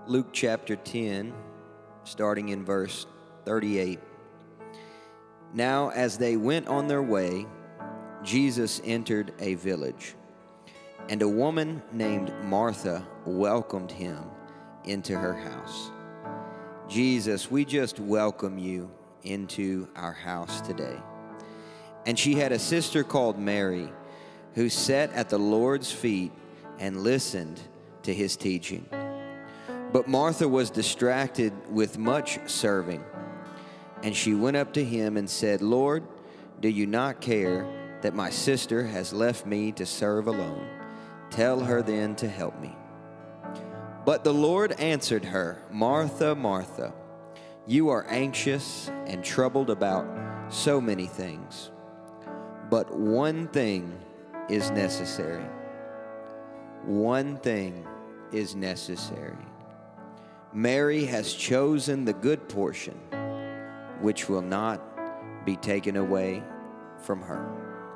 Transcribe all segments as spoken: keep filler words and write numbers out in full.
Luke chapter ten, starting in verse thirty-eight. Now, as they went on their way, Jesus entered a village, and a woman named Martha welcomed him into her house. Jesus, we just welcome you into our house today. And she had a sister called Mary, who sat at the Lord's feet and listened to his teaching. But Martha was distracted with much serving. And she went up to him and said, Lord, do you not care that my sister has left me to serve alone? Tell her then to help me. But the Lord answered her, Martha, Martha, you are anxious and troubled about so many things. But one thing is necessary. One thing is necessary. Mary has chosen the good portion, which will not be taken away from her.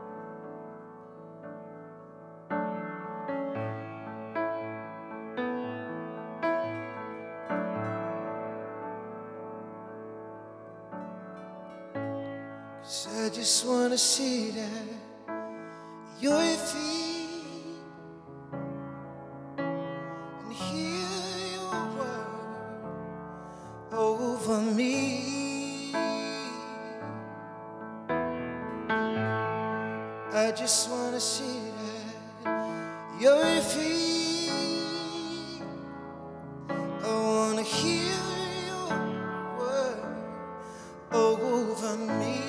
Cause I just want to sit at your feet and hear your word over me. I just want to sit at your feet. I want to hear your word over me.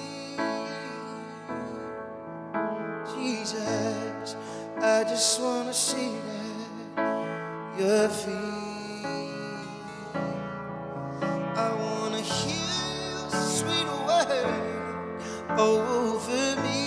Jesus, I just want to sit at your feet. I want to hear your sweet word over me.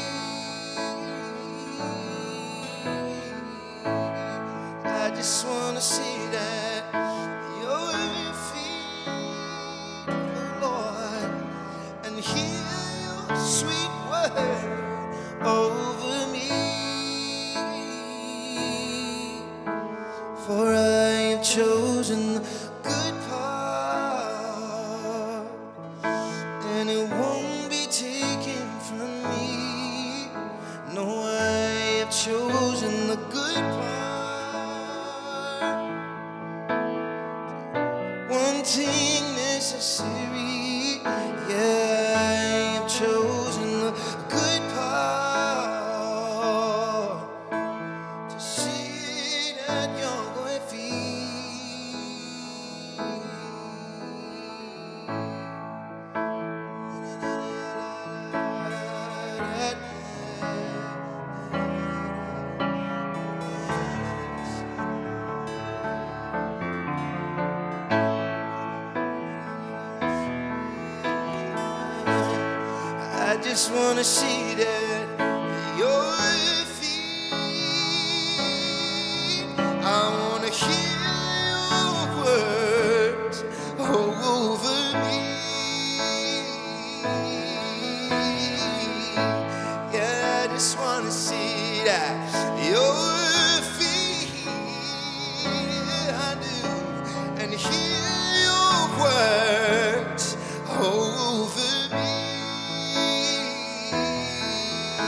I just want to sit at your feet, oh Lord, and hear your sweet word over me. For I have chosen the good part, and it won't be taken from me. No, I have chosen the good part. One thing necessary, yeah, I have chosen the good part, to sit at your feet. I just want to sit at your feet. I want to hear your words over me. Yeah, I just want to sit at your feet. I do, and hear your words over me.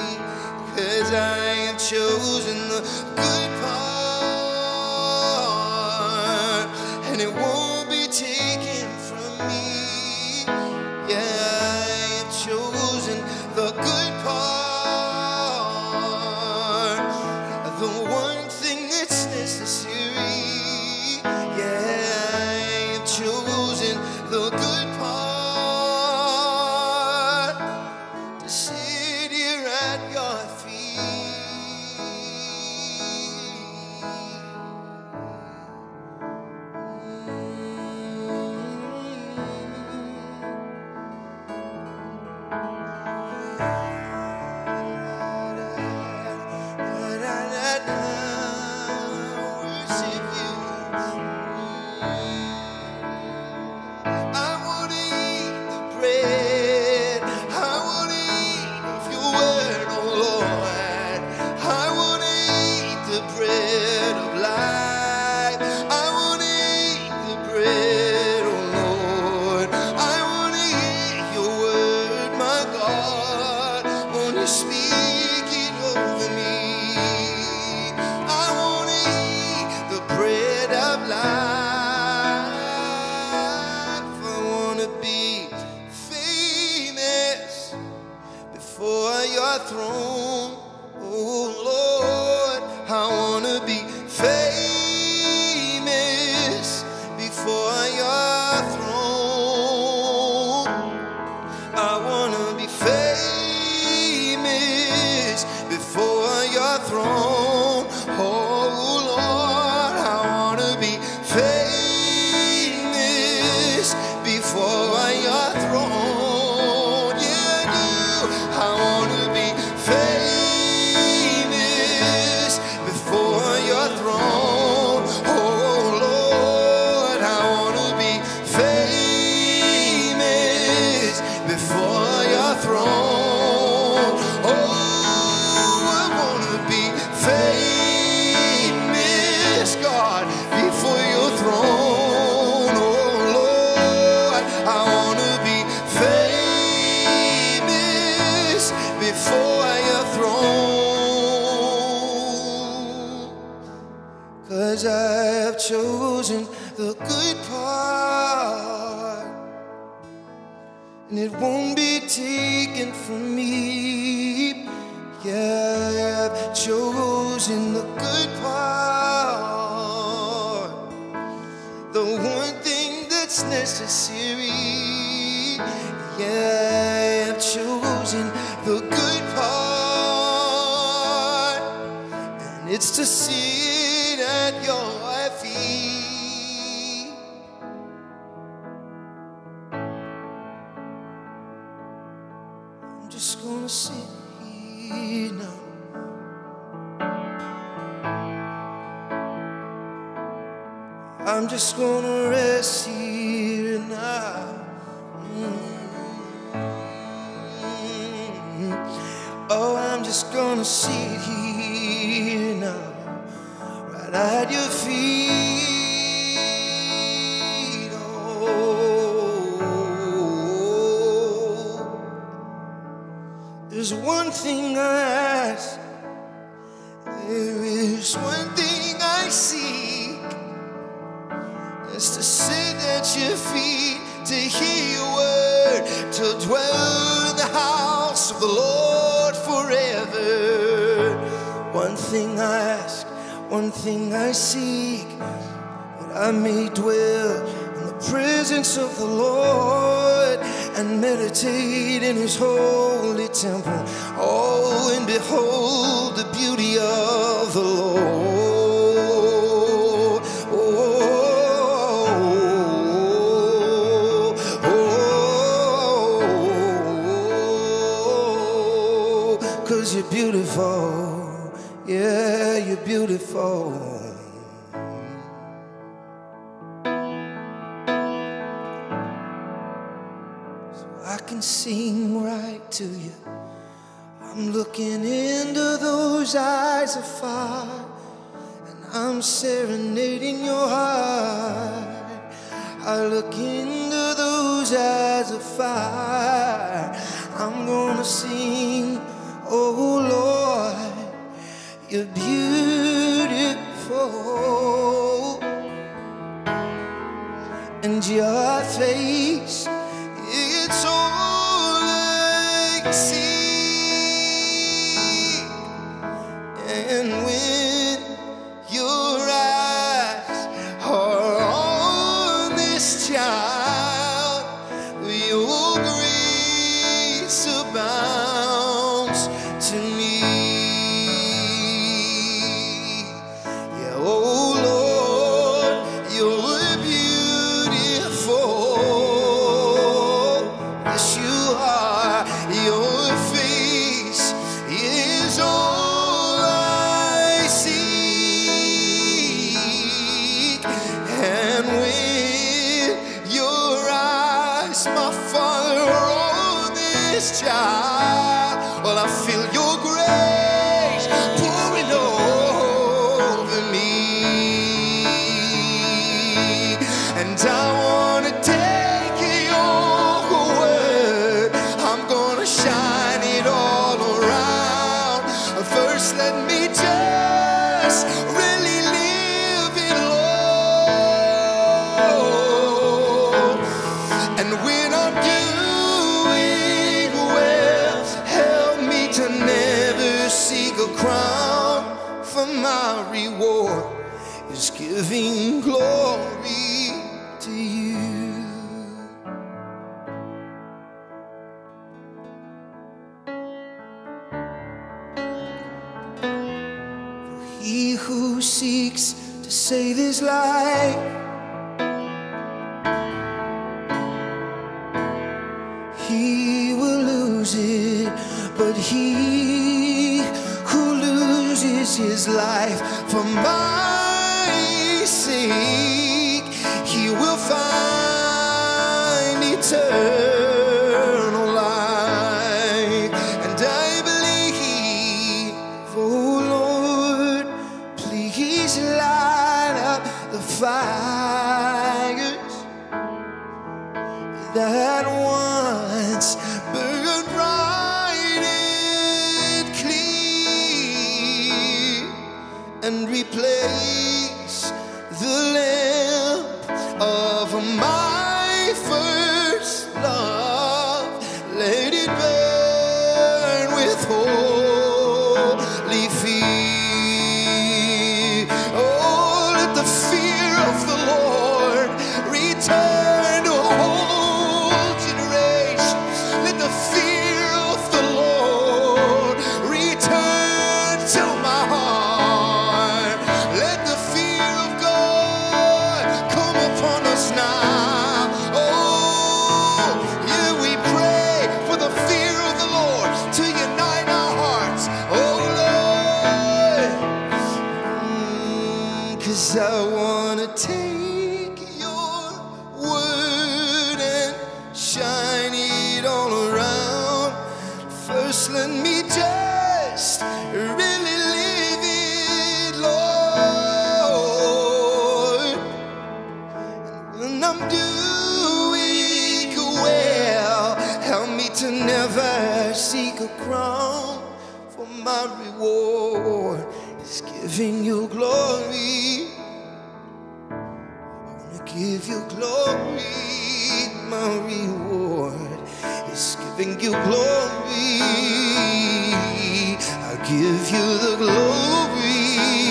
throne. Oh Lord, I wanna be famous before your throne. I wanna be famous before your throne. Oh Lord, I wanna be famous before your throne. Yeah, I do. I wanna be famous before your throne. Oh Lord, I wanna be famous before your throne. Oh, I wanna be famous, God, before your throne. Oh Lord, I wanna be famous before your throne. 'Cause I have chosen the good part, and it won't be taken from me. Yeah, I've chosen the good part, the one thing that's necessary. Yeah, I've chosen the good part, and it's to sit at your feet. I'm just gonna sit here now. I'm just gonna rest here now. Mm-hmm. Oh, I'm just gonna sit here now, right at your feet. Oh, there's one thing I ask, there is one thing I seek. It's to sit at your feet, to hear your word, to dwell in the house of the Lord forever. One thing I ask, one thing I seek, that I may dwell in the presence of the Lord and meditate in his holy temple. Oh, and behold the beauty of the Lord. Oh, you're beautiful, yeah, you're beautiful. So I can sing right to you. I'm looking into those eyes of fire, and I'm serenading your heart. I look into those eyes of fire, I'm gonna sing, oh Lord, you're beautiful, and your face, it's all I see. And when your eyes are on this child, your grace abounds to me. Yeah, oh Lord, you're beautiful. Yes, my reward is giving glory to you. He who seeks to save his life, he will lose it, but he who loses his life for my sake, he will find eternal life. And I believe, oh Lord, please light up the fires that once burned bright and clear, and replace the lamp of my first love. Let it burn with holy fear. Oh, let the fear of the Lord return to a whole generation. Let the fear of the Lord return to my heart. Let the fear of God come upon us now. Oh, yeah, we pray for the fear of the Lord to unite our hearts. Oh, Lord, mm, 'cause I want to take your word and shine it all around. First, let me just really live it, Lord. And when I'm doing well, help me to never seek a crown, for my reward is giving you glory. I wanna give you glory. My reward is giving you glory. I give you the glory.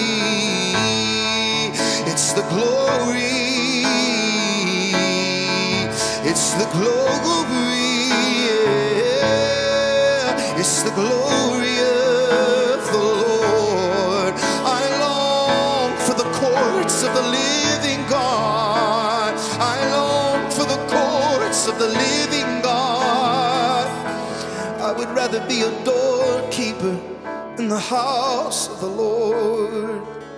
It's the glory. It's the glory. Yeah. It's the glory of the Lord. I long for the courts of the living God. I long for the courts of the living God. I would rather be a doorkeeper in the house of the Lord.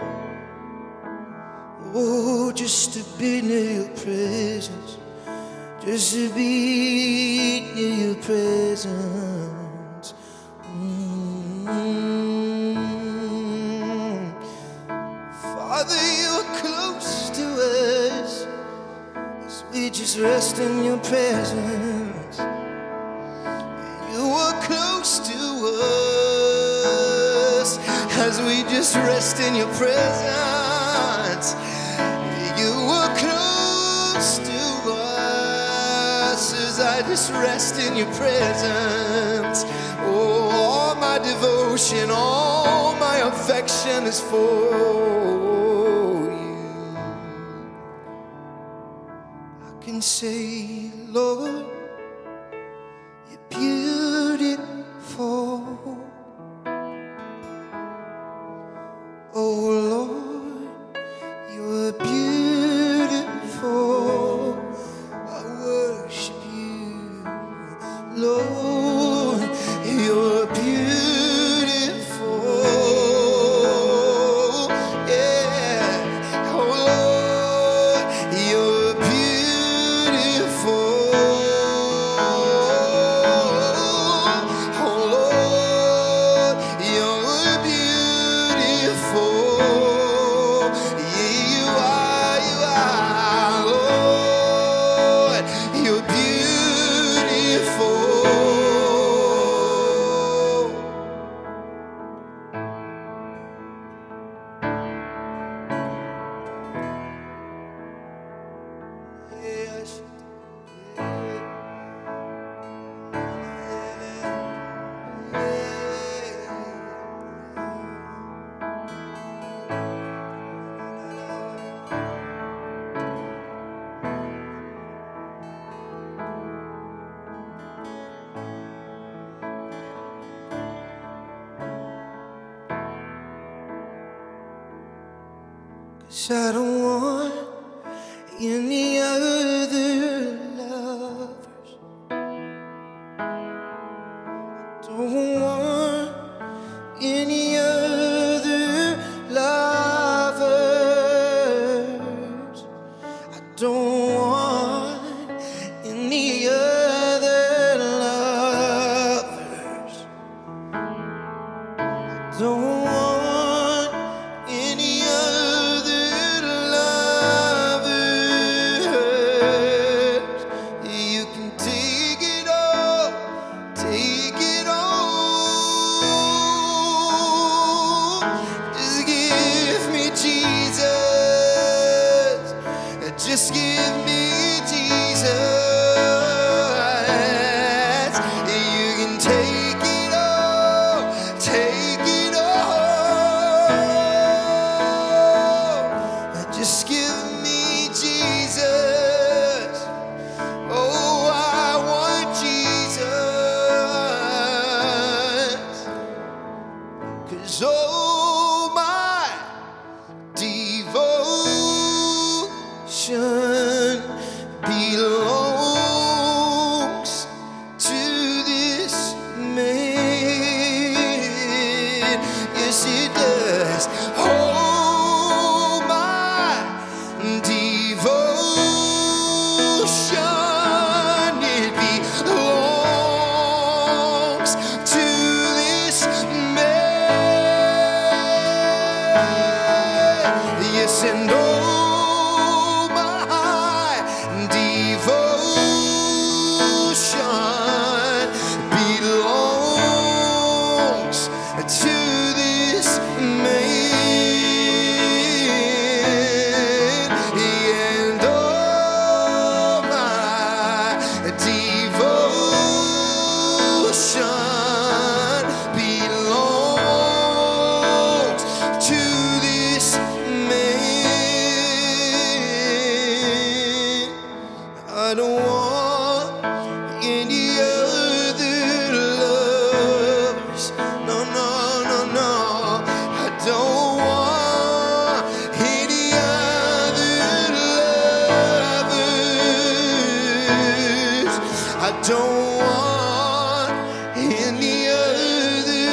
Oh, just to be near your presence, just to be near your presence. Mm. Father, you're close to us as we just rest in your presence. You are close to us as we just rest in your presence. You are close to us as I just rest in your presence. Oh, all my devotion, all my affection is for you. I can say, Lord, you're beautiful. Oh Lord, you're beautiful. I worship you, Lord. You're beautiful. Yeah. Oh Lord, you're beautiful. Oh Lord, you're beautiful. Yeah, you are. 'Cause I don't want any other lovers. Don't want any other lovers. I don't want any other lovers. I don't want any other lovers. You can take it all, take it all. Just give me Jesus. Just give me Jesus. You can take it all, take it all. Just give me Jesus. Oh, I want Jesus. 'Cause all my devotion belongs to this man. Yes, it does. All my devotion, it belongs to this man. Yes, and all my devotion belongs to this man. And all my devotion belongs to this man. I don't want any other lovers. No, no, no, no. I don't want any other lovers. I don't want any other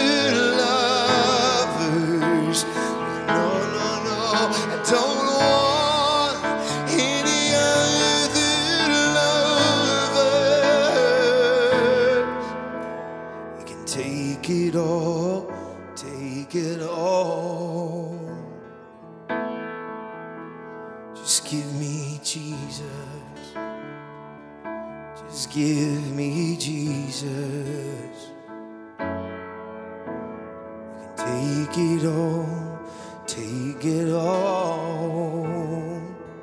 lovers. No, no, no. I don't want any other lovers. You can take it all, take it all. Just give me Jesus. Just give me Jesus. You can take it all, take it all.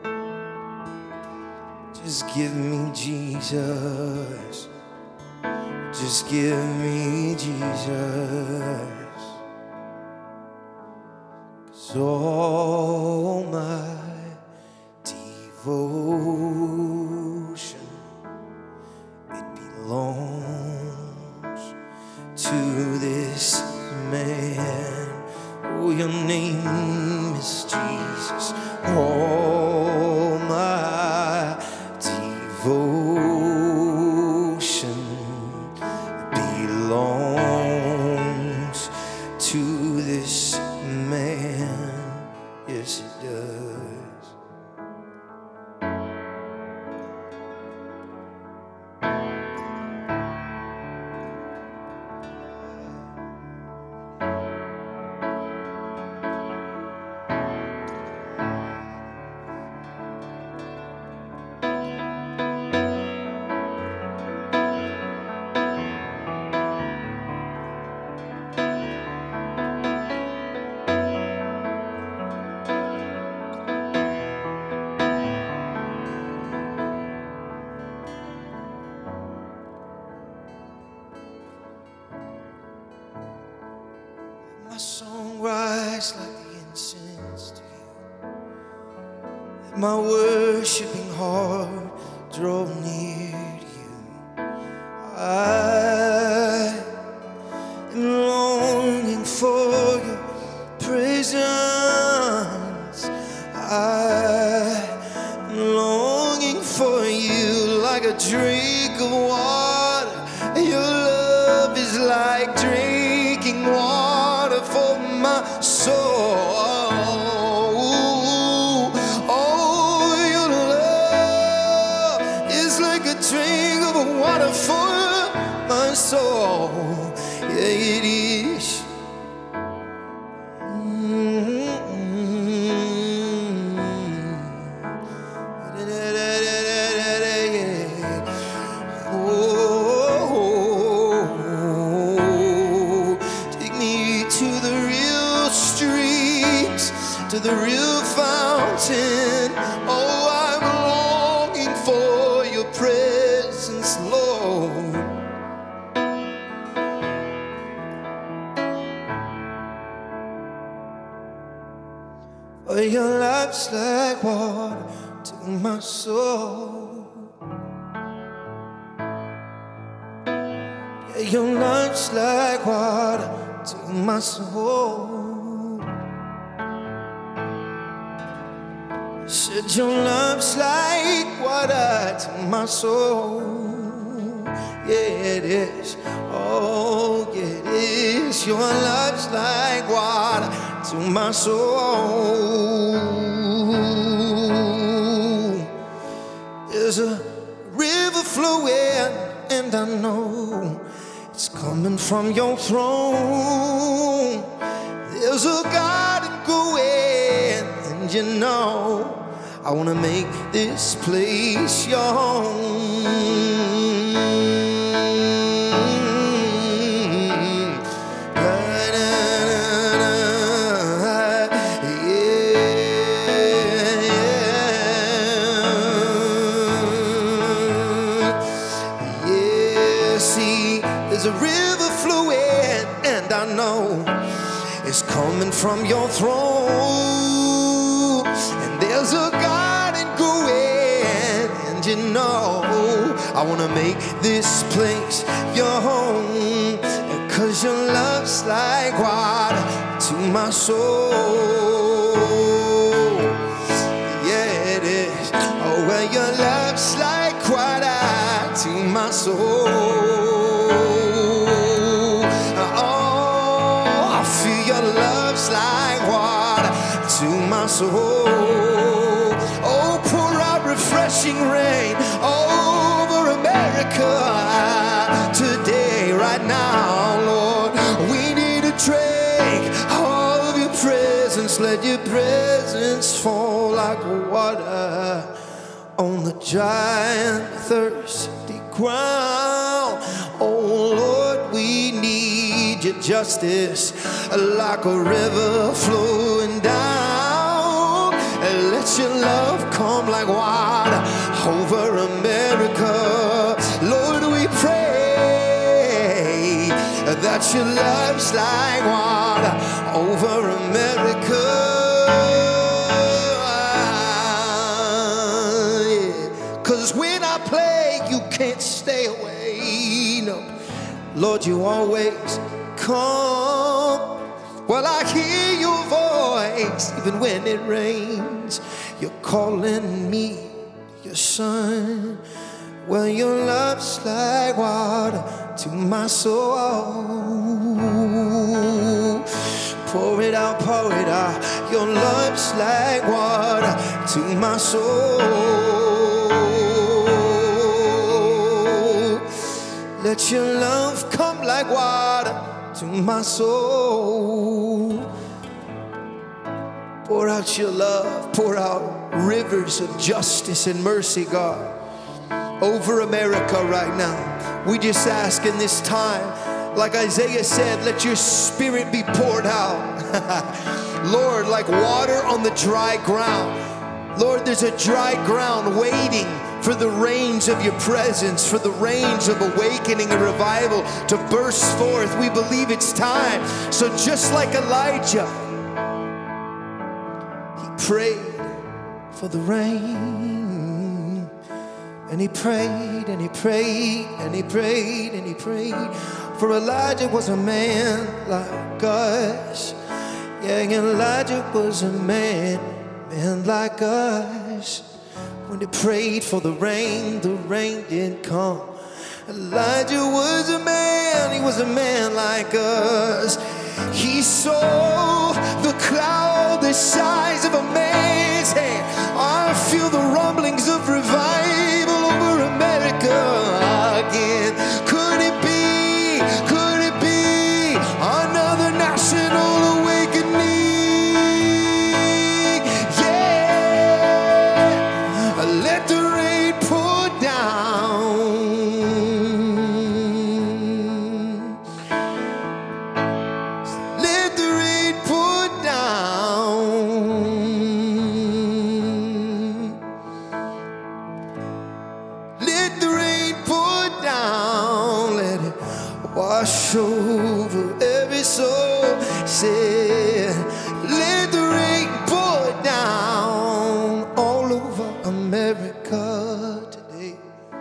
Just give me Jesus. Just give me Jesus. 'Cause all my devotion, it belongs to this man. Oh, your name is Jesus. All my devotion belongs to this man. Yes, it does. My song rise like the incense to you. Let my worshiping heart draw near to you. I am longing for your presence. I drink of water. Your love is like drinking water for my soul. Oh, your love is like a drink of water for my soul. Yeah, it is. To the real fountain. Oh, I'm longing for your presence, Lord. For your love's like water to my soul. Yeah, your love's like water to my soul. Said your love's like water to my soul. Yeah, it is. Oh, yeah, it is. Your love's like water to my soul. There's a river flowing, and I know it's coming from your throne. There's a garden growing, and you know I wanna make this place your home. Yeah, see, there's a river flowing, and I know it's coming from your throne. And there's a garden growing, and you know I wanna make this place your home. Cause your love's like water to my soul. Yeah, it is. Oh, well, your love's like water to my soul. Oh, I feel your love's like water to my soul. Oh, pour out refreshing rain over America today, right now, Lord. We need a drink of your presence. Let your presence fall like water on the dry and thirsty ground. Oh, Lord, we need your justice like a river flowing down. And let your love come like water over America. Lord, we pray that your love's like water over America. Yeah. Cause when I play, you can't stay away. No, Lord, you always come. Well, I hear your voice even when it rains. You're calling me your son. Well, your love's like water to my soul. Pour it out, pour it out. Your love's like water to my soul. Let your love come like water to my soul. Pour out your love, pour out rivers of justice and mercy, God, over America right now. We just ask in this time, like Isaiah said, let your spirit be poured out. Lord, like water on the dry ground. Lord, there's a dry ground waiting for the rains of your presence, for the rains of awakening and revival to burst forth. We believe it's time. So just like Elijah, he prayed for the rain. And he prayed, and he prayed, and he prayed, and he prayed. For Elijah was a man like us. Yeah, Elijah was a man, man like us. When they prayed for the rain, the rain didn't come. Elijah was a man, he was a man like us. He saw the cloud the size of a man's hand. I feel the rumblings of revival over America again. Could it be, could it be another national awakening? Yeah, let the rain pour down. Let the rain pour down. Let the rain pour down. Let it wash over every soul. Say, let the rain pour down all over America today.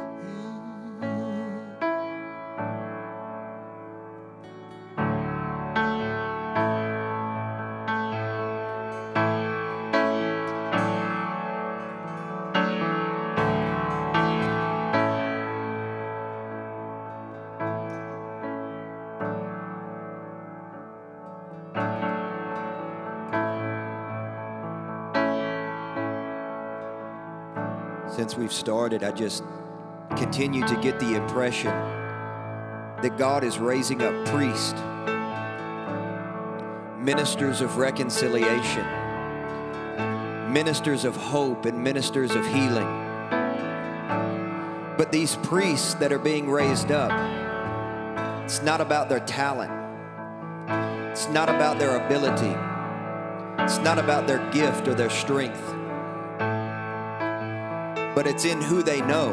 Since we've started, I just continue to get the impression that God is raising up priests, ministers of reconciliation, ministers of hope, and ministers of healing. But these priests that are being raised up, it's not about their talent. It's not about their ability. It's not about their gift or their strength. But it's in who they know.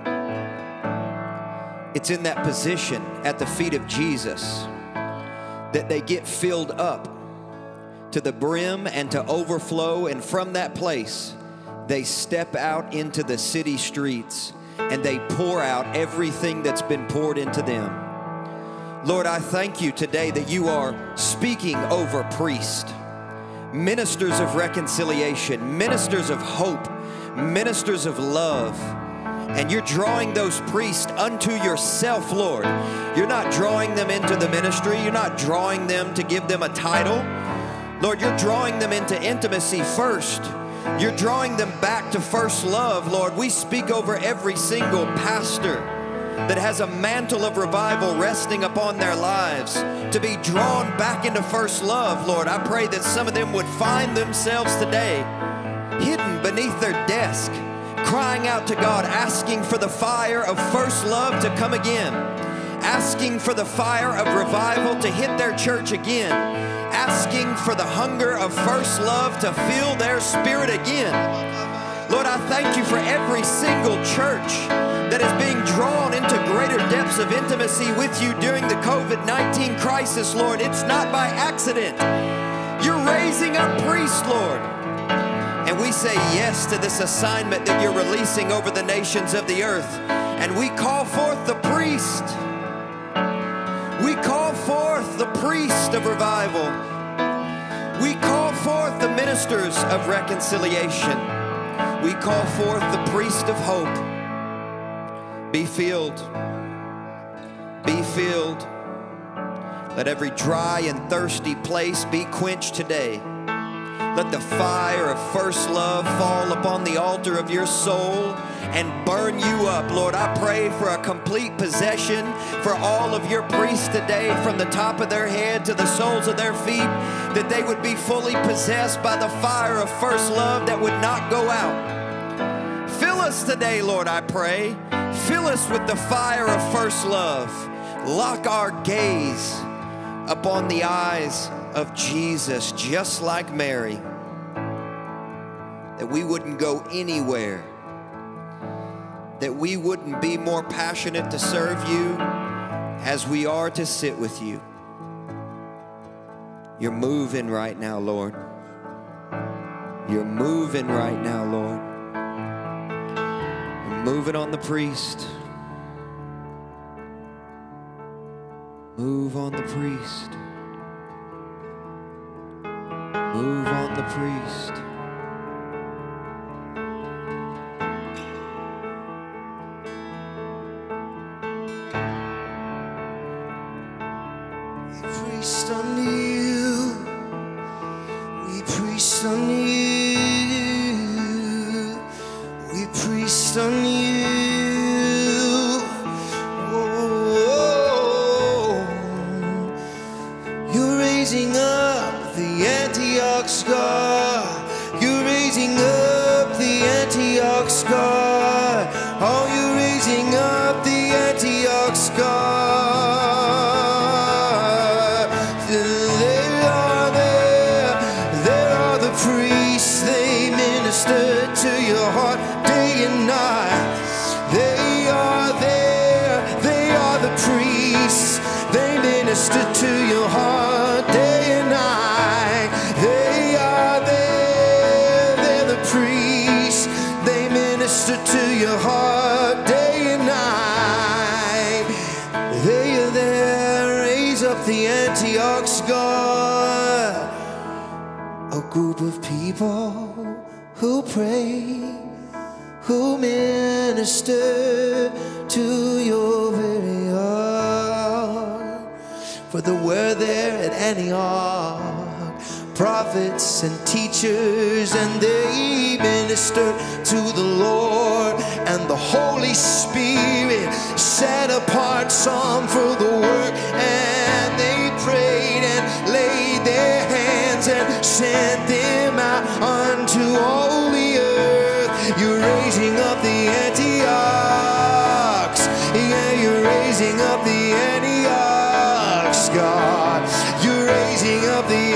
It's in that position at the feet of Jesus that they get filled up to the brim and to overflow, and from that place they step out into the city streets and they pour out everything that's been poured into them. Lord, I thank you today that you are speaking over priests, ministers of reconciliation, ministers of hope, ministers of love, and you're drawing those priests unto yourself, Lord. You're not drawing them into the ministry. You're not drawing them to give them a title. Lord, you're drawing them into intimacy first. You're drawing them back to first love, Lord. We speak over every single pastor that has a mantle of revival resting upon their lives to be drawn back into first love, Lord. I pray that some of them would find themselves today hidden beneath their desk, crying out to God, asking for the fire of first love to come again, asking for the fire of revival to hit their church again, asking for the hunger of first love to fill their spirit again. Lord, I thank you for every single church that is being drawn into greater depths of intimacy with you during the COVID nineteen crisis, Lord. It's not by accident. You're raising up priests, Lord. And we say yes to this assignment that you're releasing over the nations of the earth. And we call forth the priest. We call forth the priest of revival. We call forth the ministers of reconciliation. We call forth the priest of hope. Be filled. Be filled. Let every dry and thirsty place be quenched today. Let the fire of first love fall upon the altar of your soul and burn you up. Lord, I pray for a complete possession for all of your priests today, from the top of their head to the soles of their feet, that they would be fully possessed by the fire of first love that would not go out. Fill us today, Lord, I pray. Fill us with the fire of first love. Lock our gaze upon the eyes of Jesus, just like Mary, that we wouldn't go anywhere, that we wouldn't be more passionate to serve you as we are to sit with you. You're moving right now, Lord. You're moving right now, Lord. You're moving on the priest. Move on the priest. Move on the priest. priest on you. You're raising up the Antioch God. You're raising up the Antioch God. Oh, you're raising up the Antioch God. They are there. There are the priests. They minister to your heart day and night. They are there. They are the priests. They minister to your heart day and night. They are there, they're the priests. They minister to your heart day and night. They are there, raise up the Antioch God. A group of people who pray, who minister to your very heart. For there were there at Antioch prophets and teachers, and they ministered to the Lord, and the Holy Spirit set apart some for the work, and they prayed and laid their hands and sent them out unto all the earth. You're raising up the Antiochs. Yeah, you're raising up the Antiochs, God. You're raising up the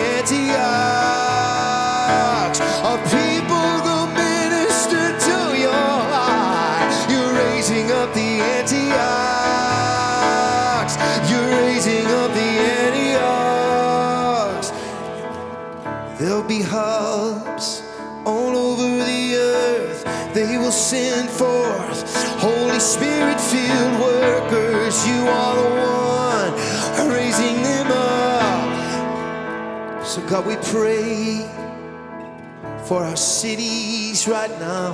Antiochs, a people who minister to your heart. You're raising up the Antiochs. You're raising up the Antiochs. There'll be hubs all over the earth. They will send forth Holy Spirit-filled workers. You are the one raising them up. So God, we pray for our cities right now.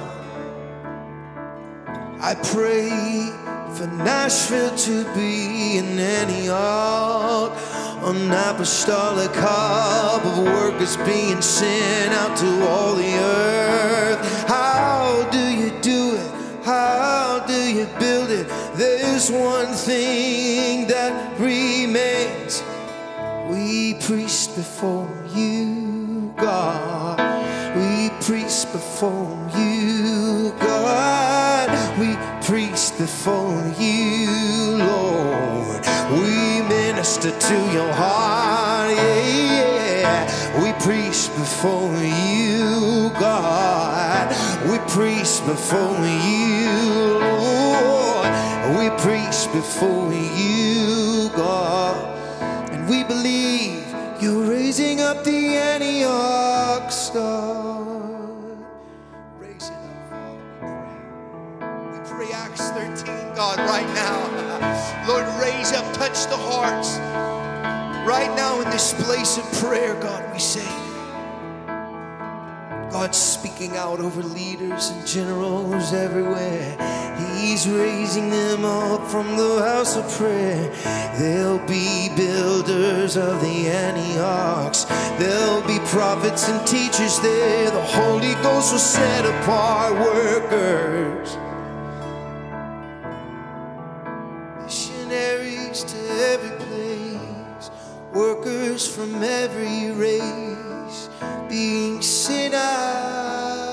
I pray for Nashville to be an Antioch, an apostolic hub of workers being sent out to all the earth. How do you do it? How do you build it? There's one thing that remains. We preach before you, God. We preach before you, God. We preach before you, Lord. We minister to your heart, yeah, yeah. We preach before you, God. We preach before you, Lord. We preach before you, God. And we believe you're raising up the Antiochs, God. Raise it up, Father, we pray. We pray Acts thirteen, God, right now. Lord, raise up, touch the hearts. Right now in this place of prayer, God, we say, God's speaking out over leaders and generals everywhere. He's raising them up from the house of prayer. There'll be builders of the Antiochs. There'll be prophets and teachers there. The Holy Ghost will set apart workers. Missionaries to every place. Workers from every race being sent out.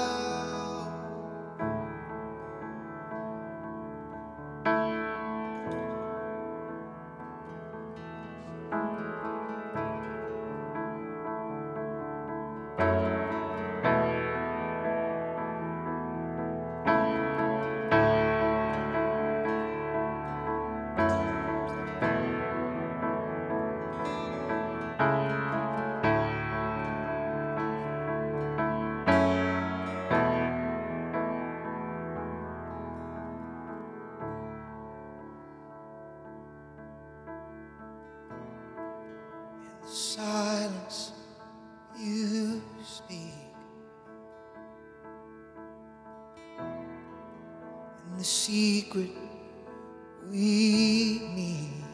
Silence, you speak. In the secret, we meet.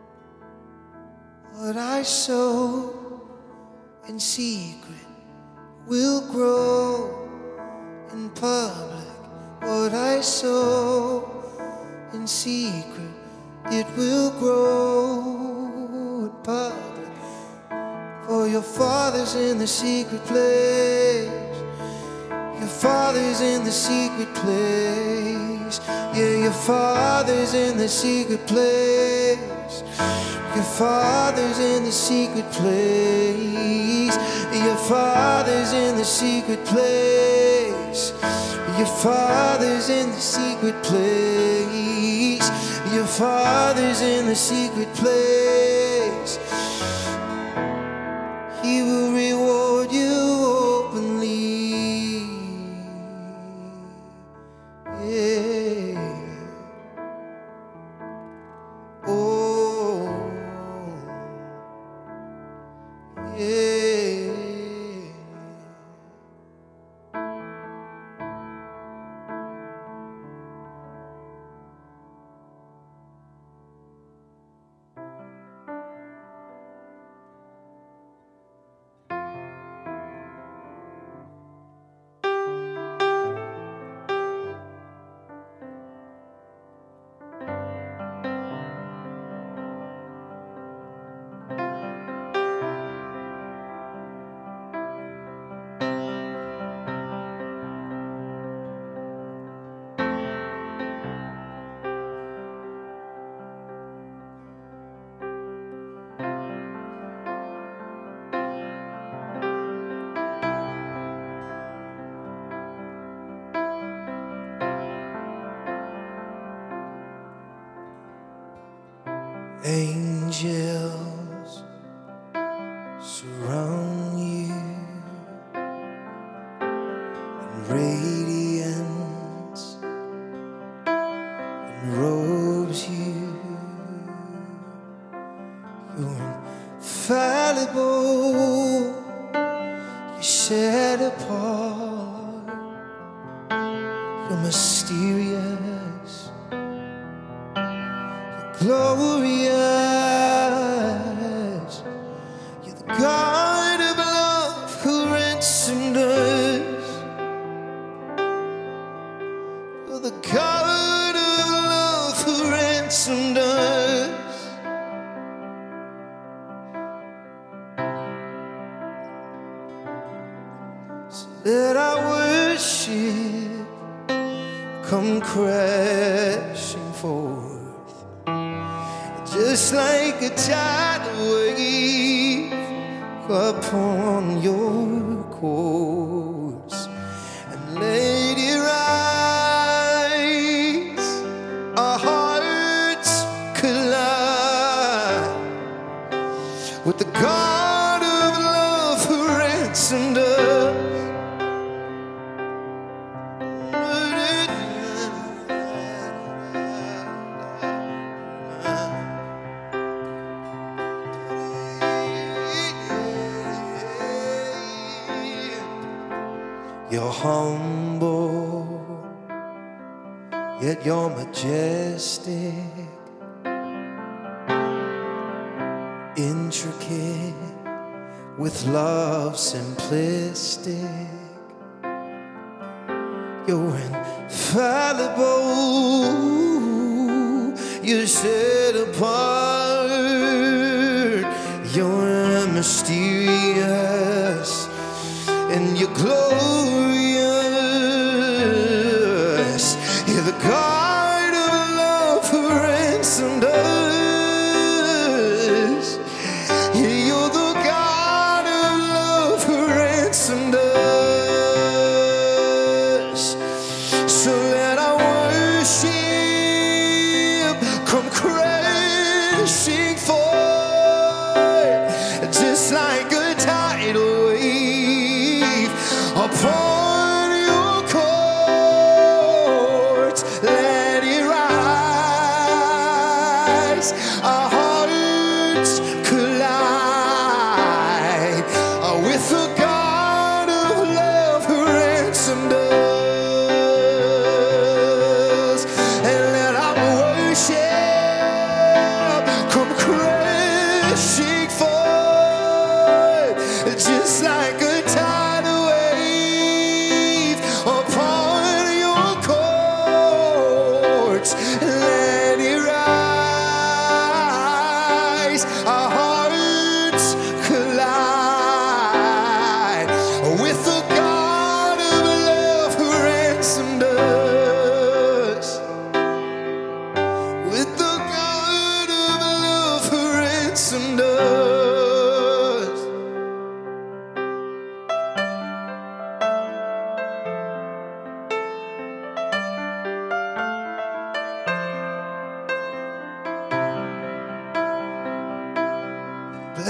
What I sow in secret, will grow in public. What I sow in secret, it will grow in public. For your Father's in the secret place. Your Father's in the secret place. Yeah, your Father's in the secret place. Your Father's in the secret place. Your Father's in the secret place. Your Father's in the secret place. Your Father's in the secret place. He will reward you openly. Yeah. Oh. Yeah. Angels surround you in radiance and robes you. You're infallible, you're set apart, you're mysterious, glorious. You're the God of love who ransomed us. You're the God of love who ransomed us. So let our worship come crashing forth, just like a tidal wave upon your course, and let it rise. Our hearts collide with the God of love who ransomed us. You're humble, yet you're majestic, intricate, with love simplistic. You're infallible, you're set apart, you're mysterious, and you're glorious. You're the God of love who ransomed us. You're the God of love who ransomed us. So let our worship come crashing forth, just like a tidal wave upon your courts. Let it rise. Our hearts collide with the God of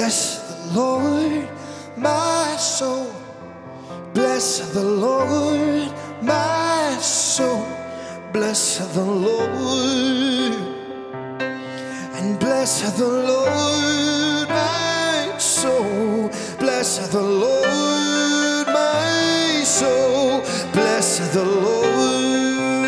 Bless the Lord, my soul. Bless the Lord, my soul. Bless the Lord. And bless the Lord, my soul. Bless the Lord, my soul. Bless the Lord.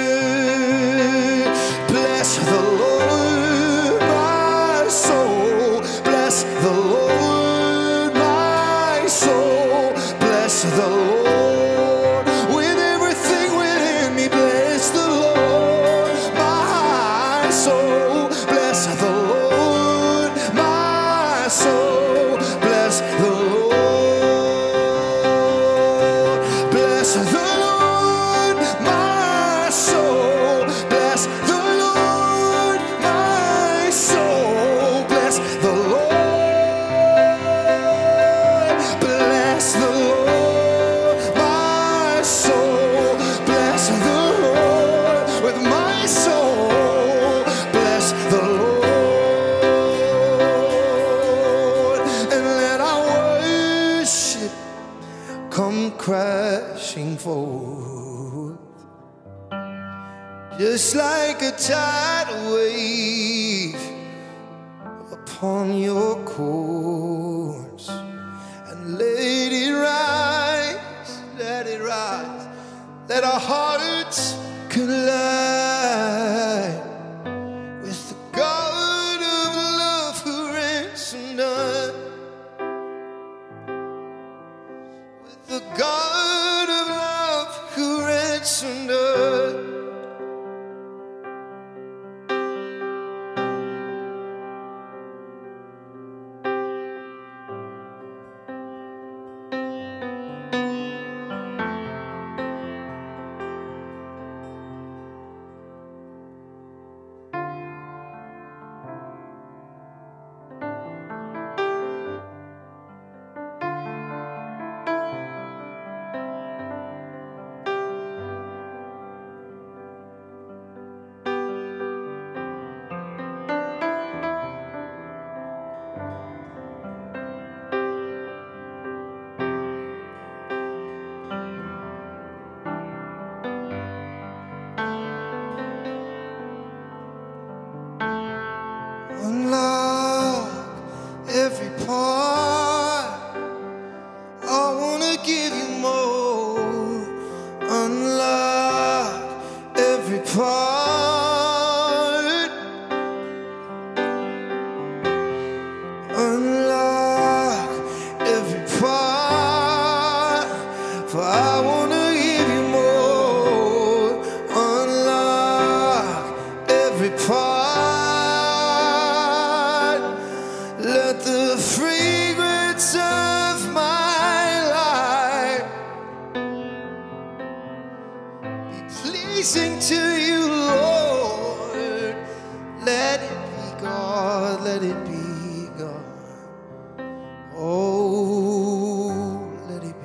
Bless the Lord, my soul. Bless the Lord, my soul. Bless the Lord with everything within me. Bless the Lord, my soul. Bless the Lord, my soul. Bless the Lord. Bless the Lord, my soul. Bless the Lord, my soul. Bless the Lord. Bless the Lord, my soul. Bless the Lord with my soul. Bless the Lord. And let our worship come crashing forth, just like a tidal wave upon your course. And let it rise, let it rise, let our hearts collide with the God of love who ransomed us, with the God of love who ransomed us. Unlock every part. I wanna give you more. Unlock every part. Unlock every part. For I wanna give you more. Unlock every part. Let the fragrance of my life be pleasing to you, Lord. Let it be God, let it be God. Oh, let it be.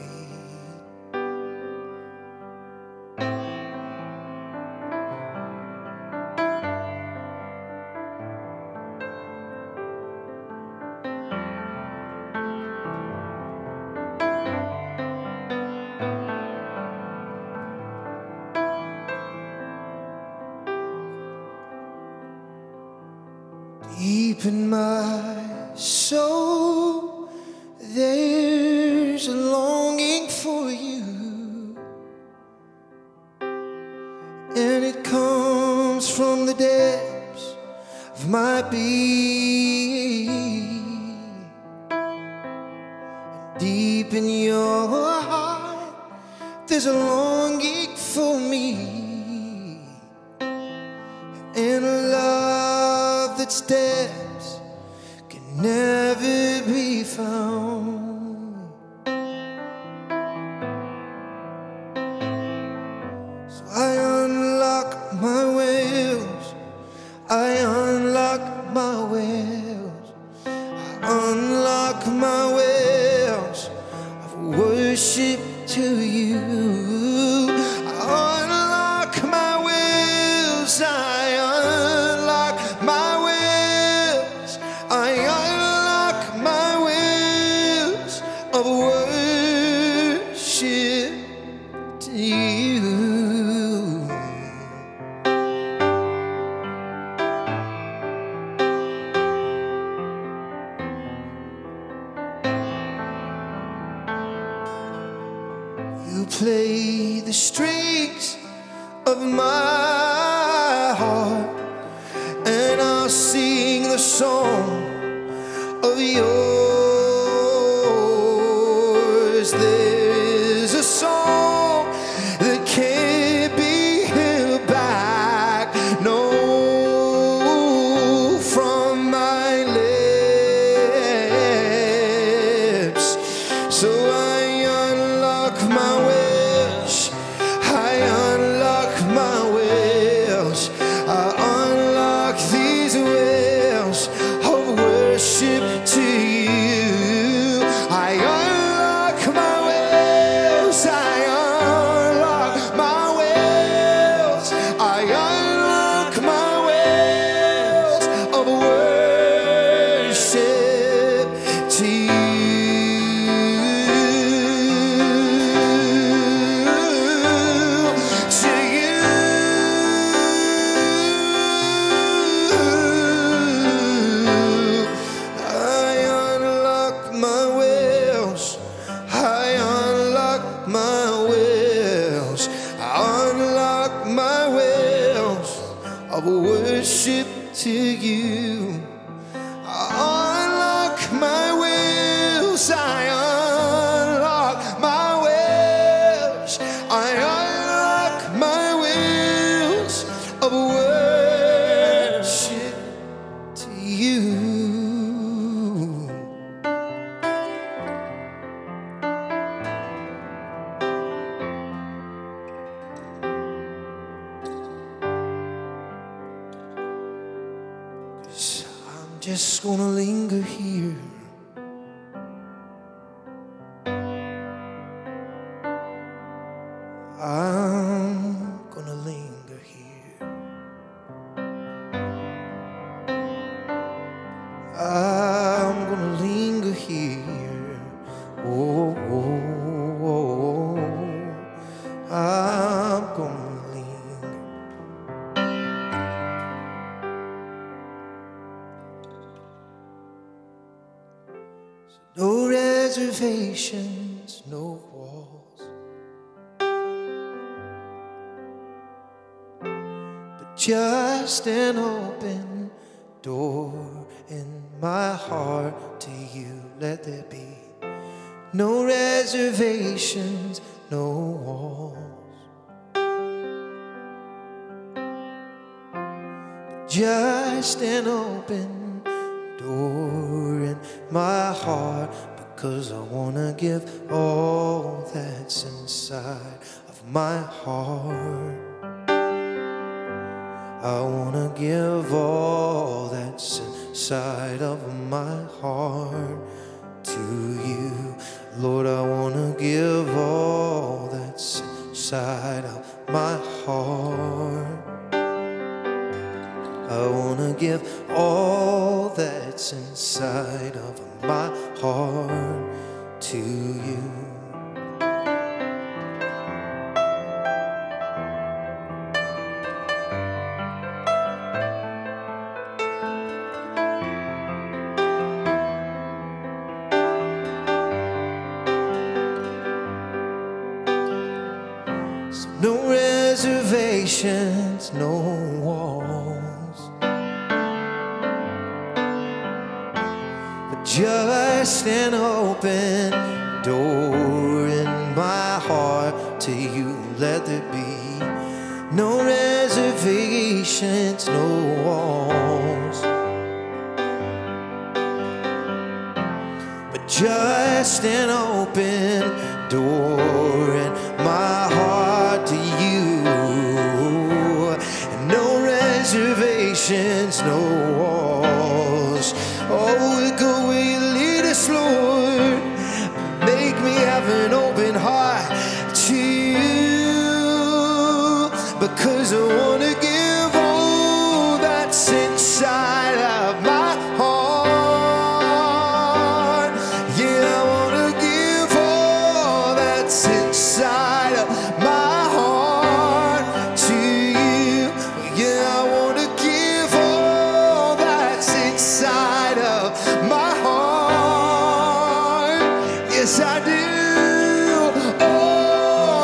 Deep in my soul, there's a longing for you, and it comes from the depths of my being. Deep in your heart, there's a longing for me, and a love that's depths can never be found. So I unlock my wells, I unlock my wells, I unlock my wells of worship to you. I unlock my wells, I unlock my wells, I unlock my wells. You play the strings of my heart, and I'll sing the song of yours. There's a song that can't be held back, no, from my lips. So I unlock my wish, I unlock my wills, I unlock these wills of worship to you. I unlock my wills, I unlock my wills, I unlock my wills of worship to you. To you. I unlock my wills, I unlock my wills, I unlock my wills of worship to you. I unlock my wills, I unlock my wills, I unlock my wills of worship to you. So I'm just gonna linger here. I'm gonna linger here. I'm gonna linger here. Oh, oh, oh, oh. I'm gonna linger. No reservations, no walls, but just an open door in my heart to you. Let there be no reservations, no walls, just an open door in my heart, because I wanna give all that's inside of my heart. I wanna give all that's inside of my heart to you. Lord, I wanna give all that's inside of my heart. I wanna give all that's inside of my heart to you. So no reservations, no walls, but just an open door in my heart to you. Let there be no reservations, no walls, but just an open door in my heart to you. And no reservations, no walls. Oh, we'll go where you lead us, Lord. Make me have an open heart to you, because I want to give all that's inside of my heart. Yeah, I want to give all that's inside of my heart to you. Yeah, I want to give all that's inside of my heart. Yes, I do. Oh,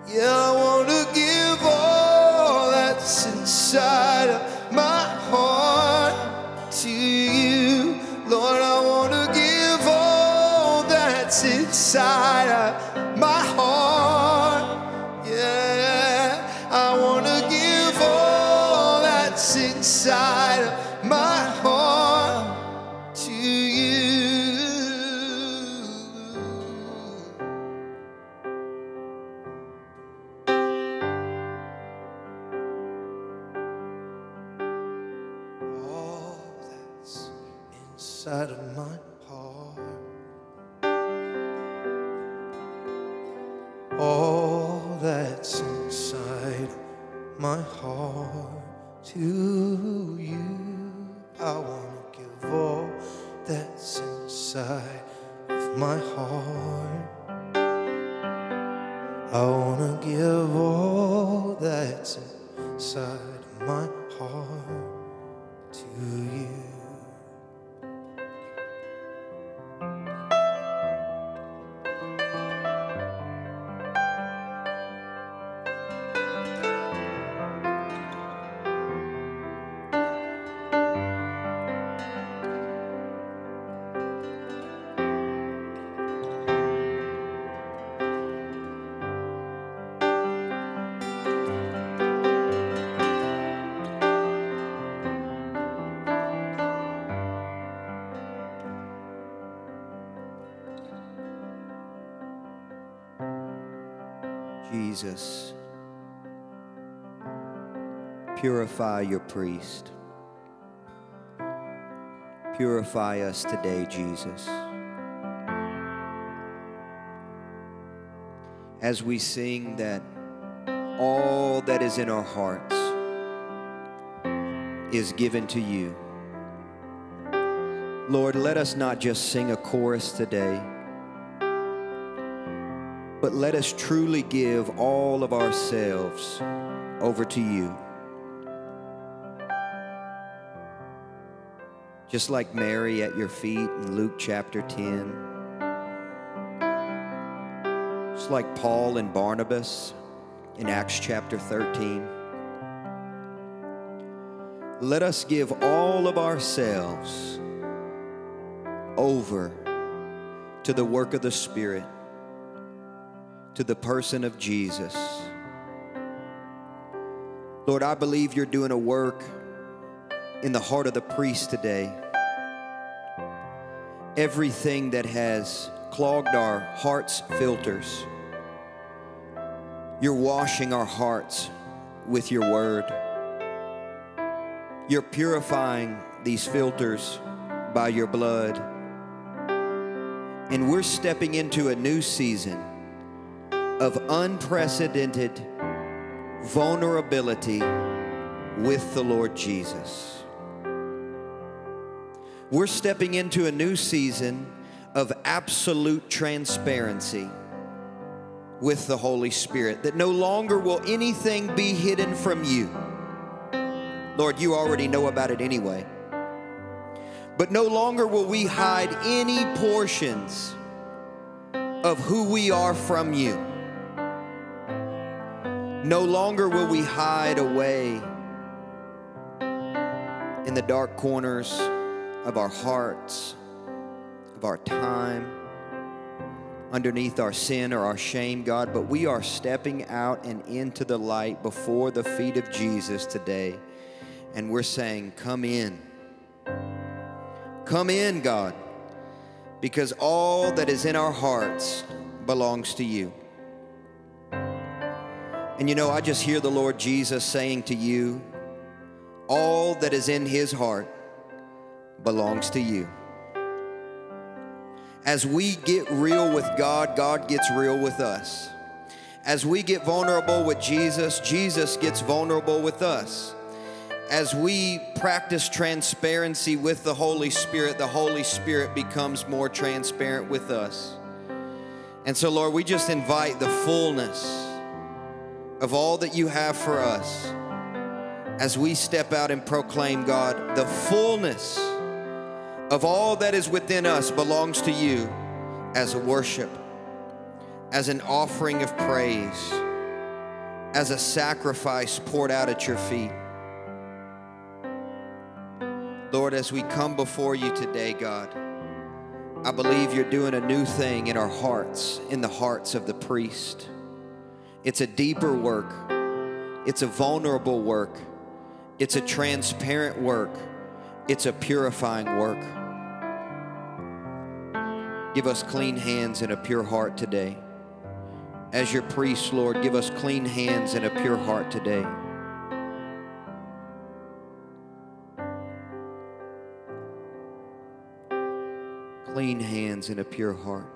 Yeah, I wanna give all that's inside of my heart to you. Lord, I wanna give all that's inside of my heart. Yeah, I wanna give all that's inside of my heart to you. Inside of my heart, all that's inside my heart to you. I wanna give all that's inside of my heart. I wanna give all that's inside of my heart to you. Jesus, purify your priest. Purify us today, Jesus. As we sing that all that is in our hearts is given to you. Lord, let us not just sing a chorus today, but let us truly give all of ourselves over to you. Just like Mary at your feet in Luke chapter ten. Just like Paul and Barnabas in Acts chapter thirteen. Let us give all of ourselves over to the work of the Spirit, to the person of Jesus. Lord, I believe you're doing a work in the heart of the priest today. Everything that has clogged our heart's filters, you're washing our hearts with your word. You're purifying these filters by your blood. And we're stepping into a new season of unprecedented vulnerability with the Lord Jesus. We're stepping into a new season of absolute transparency with the Holy Spirit, that no longer will anything be hidden from you. Lord, you already know about it anyway. But no longer will we hide any portions of who we are from you. No longer will we hide away in the dark corners of our hearts, of our time, underneath our sin or our shame, God, but we are stepping out and into the light before the feet of Jesus today. And we're saying, come in. Come in, God, because all that is in our hearts belongs to you. And you know, I just hear the Lord Jesus saying to you, all that is in his heart belongs to you. As we get real with God, God gets real with us. As we get vulnerable with Jesus, Jesus gets vulnerable with us. As we practice transparency with the Holy Spirit, the Holy Spirit becomes more transparent with us. And so, Lord, we just invite the fullness of all that you have for us as we step out and proclaim, God, the fullness of all that is within us belongs to you as a worship, as an offering of praise, as a sacrifice poured out at your feet. Lord, as we come before you today, God, I believe you're doing a new thing in our hearts, in the hearts of the priest. It's a deeper work. It's a vulnerable work. It's a transparent work. It's a purifying work. Give us clean hands and a pure heart today. As your priest, Lord, give us clean hands and a pure heart today. Clean hands and a pure heart.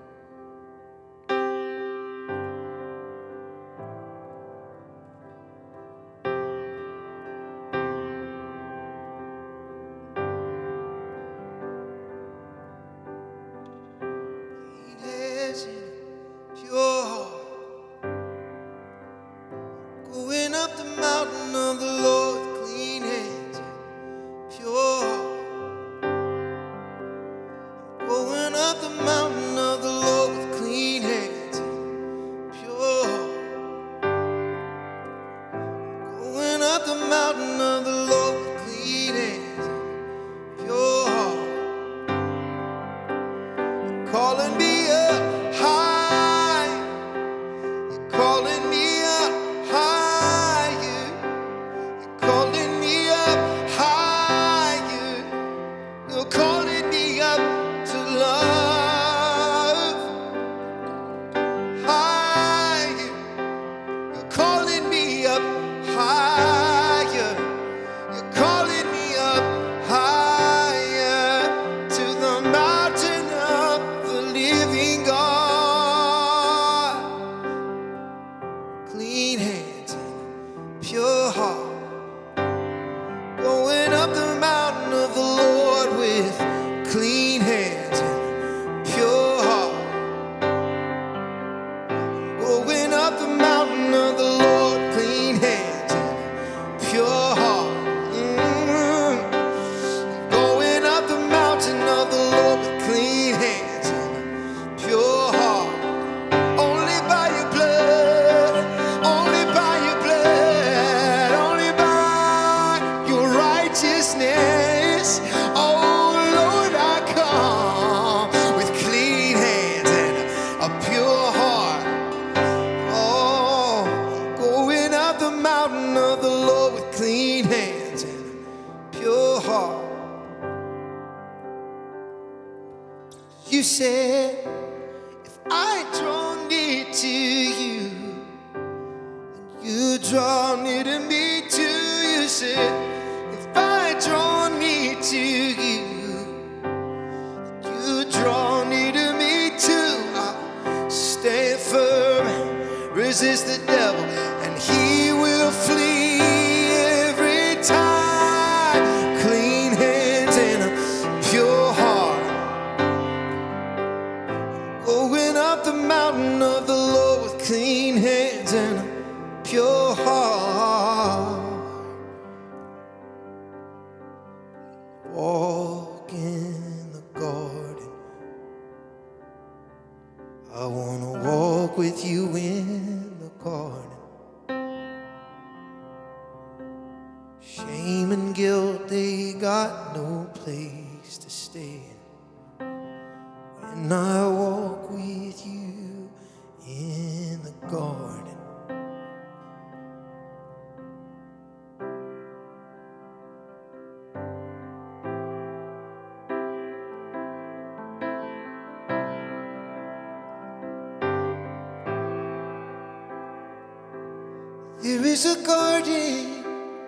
There is a garden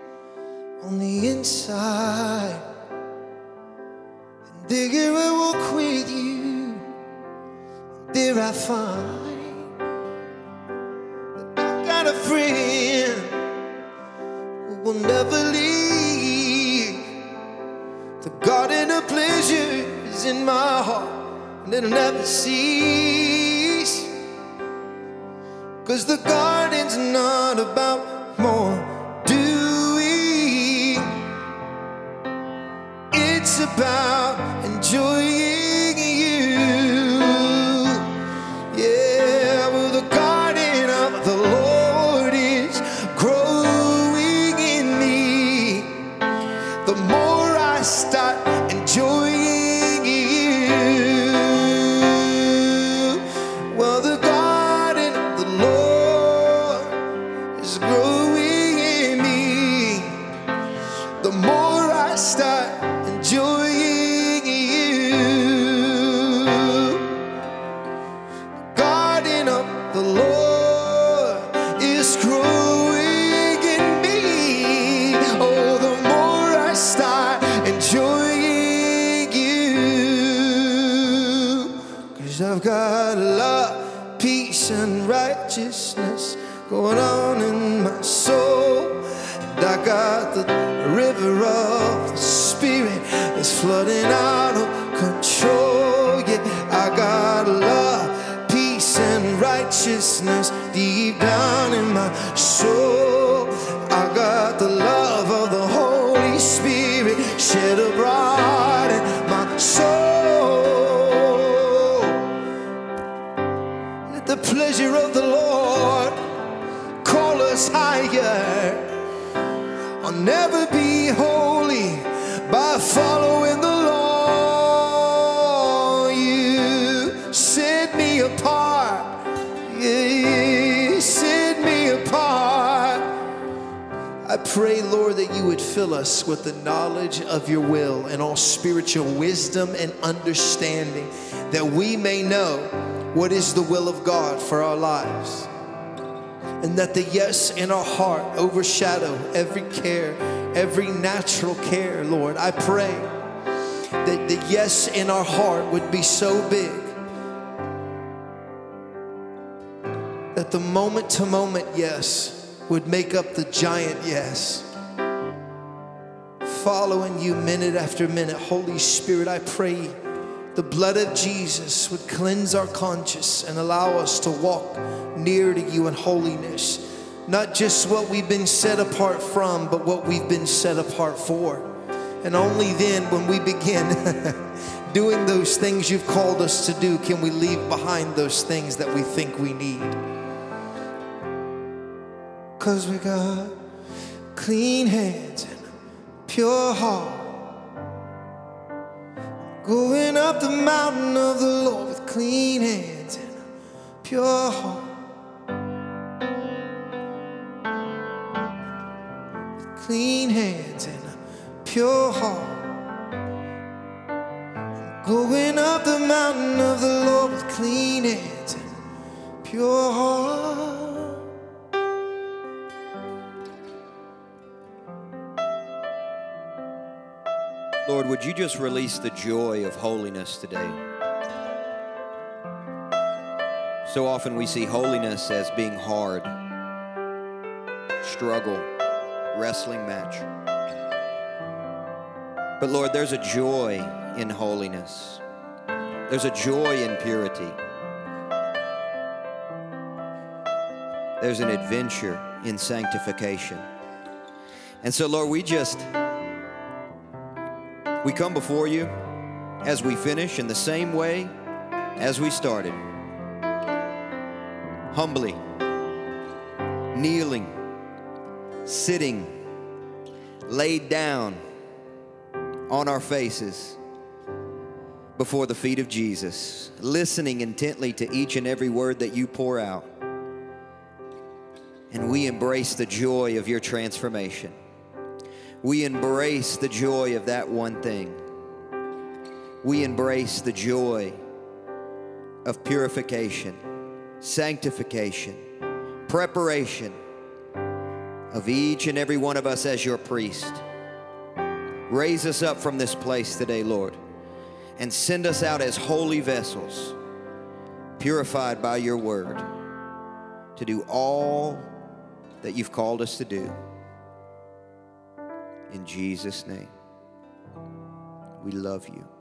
on the inside, and there I walk with you. There I find that I got a friend who will never leave. The garden of pleasure is in my heart, and it'll never cease. 'Cause the garden's not about more doing, it's about enjoying you. Yeah, well, the garden of the Lord is is growing in me. The more I start enjoying you. Garden of the Lord is growing in me. Oh, the more I start enjoying you. 'Cause I've got love, peace, and righteousness going on in my soul. And I got the river of the Spirit that's flooding out of control. Yeah, I got love, peace, and righteousness deep down in my soul. I got the love of the Holy Spirit shed abroad in my soul. Let the pleasure of the Lord call us higher. I'll never be holy by following the law. You set me apart. You set me apart. I pray, Lord, that you would fill us with the knowledge of your will and all spiritual wisdom and understanding, that we may know what is the will of God for our lives. And that the yes in our heart overshadow every care, every natural care, Lord. I pray that the yes in our heart would be so big that the moment to moment yes would make up the giant yes. Following you minute after minute. Holy Spirit, I pray the blood of Jesus would cleanse our conscience and allow us to walk near to you in holiness. Not just what we've been set apart from, but what we've been set apart for. And only then, when we begin doing those things you've called us to do, can we leave behind those things that we think we need. 'Cause we got clean hands and a pure heart, going up the mountain of the Lord with clean hands and a pure heart. With clean hands and a pure heart, going up the mountain of the Lord with clean hands and a pure heart. Lord, would you just release the joy of holiness today? So often we see holiness as being hard, struggle, wrestling match. But Lord, there's a joy in holiness. There's a joy in purity. There's an adventure in sanctification. And so, Lord, we just... we come before you as we finish in the same way as we started. Humbly, kneeling, sitting, laid down on our faces before the feet of Jesus, listening intently to each and every word that you pour out. And we embrace the joy of your transformation. We embrace the joy of that one thing. We embrace the joy of purification, sanctification, preparation of each and every one of us as your priest. Raise us up from this place today, Lord, and send us out as holy vessels, purified by your word, to do all that you've called us to do. In Jesus' name, we love you.